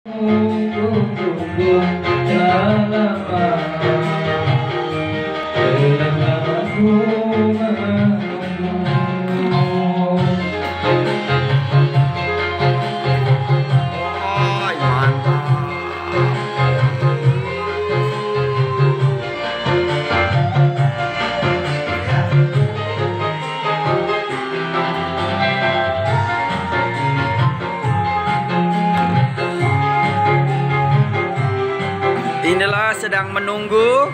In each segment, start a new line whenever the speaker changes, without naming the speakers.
Inilah sedang menunggu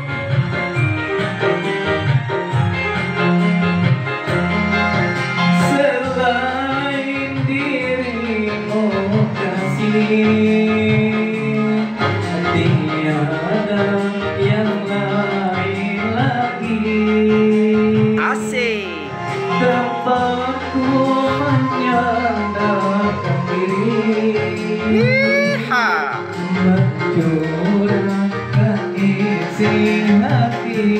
selain dirimu kasih, tiada yang lain lagi.
asik.
Tempatku menyandarkan diri, mencurahkan isi hati.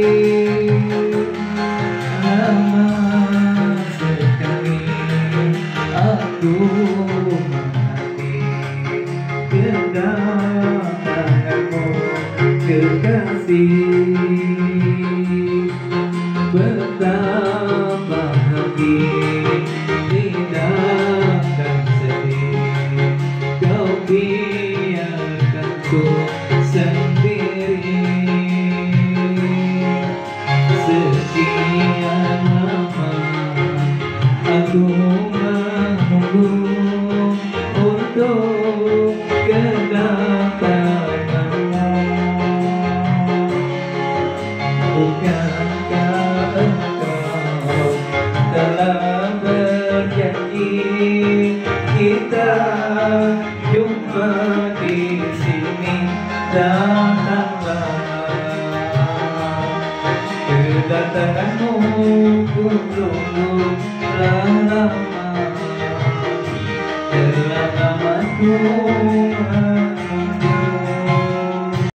Lama sekali aku menanti kedatanganmu kekasih. Betapa hati tidakkan sedih, kau biarkan ku sendiri. Sekian lama aku menunggu untuk kedatanganmu. Bukankah engkau telah berjanji kita jumpa di sini? Datanglah, kedatanganmu ku tunggu lama, telah lama ku menunggu.